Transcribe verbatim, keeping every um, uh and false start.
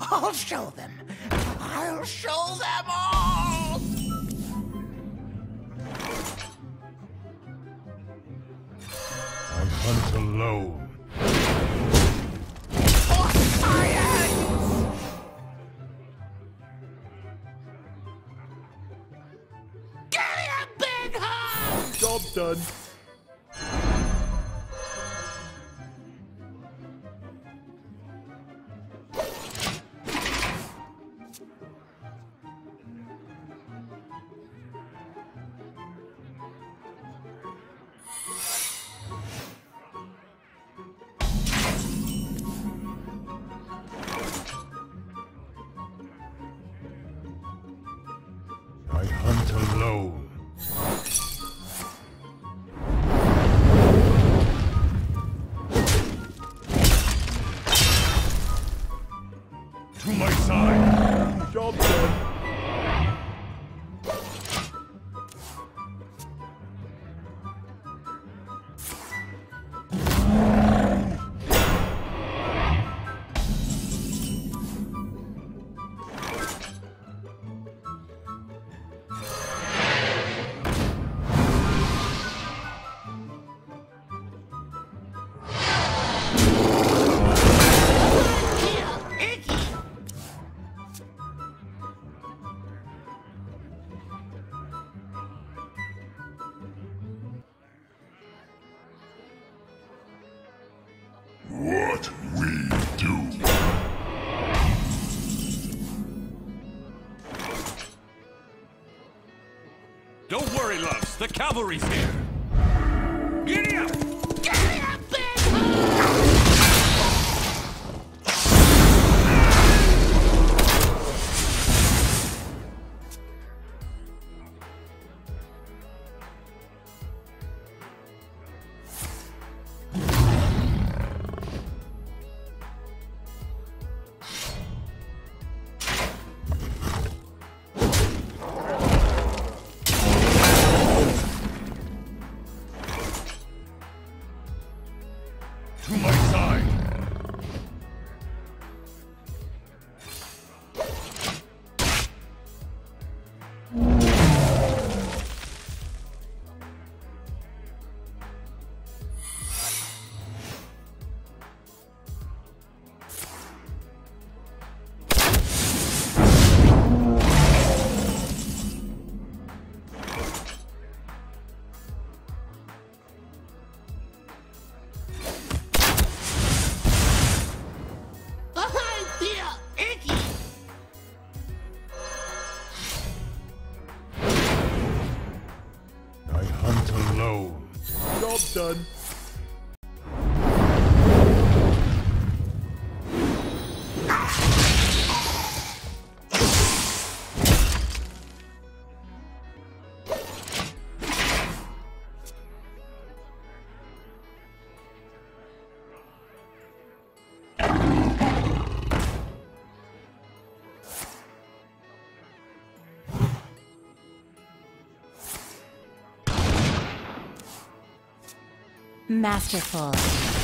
I'll show them. I'll show them all! I hunt alone. For science! Give me a big hug! Job done. I hunt alone. To my side. Job done. What we do. Don't worry, loves. The cavalry's here. Giddy up! Give me a big hug! To my side. I hunt alone. Job done. Masterful.